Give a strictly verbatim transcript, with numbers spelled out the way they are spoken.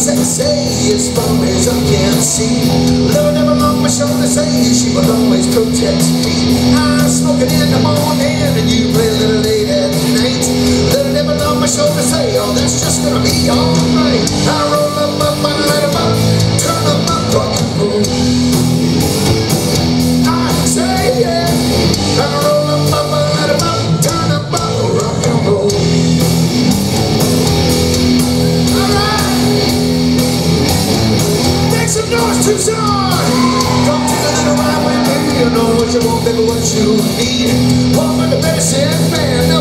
say, say as far as I can see. Love never long my shoulder, say she will always protect me. I'm smoking in the morning and you play a little late at night. Love never long my shoulder, say oh that's just gonna be alright. I roll up up, I light up up, turn up my rock and roll. I say yeah, I roll up up, I light up up, turn up my rock and roll. Tucson! Come take a little ride with me. You know what you want, baby, what you need. Walk with the medicine man.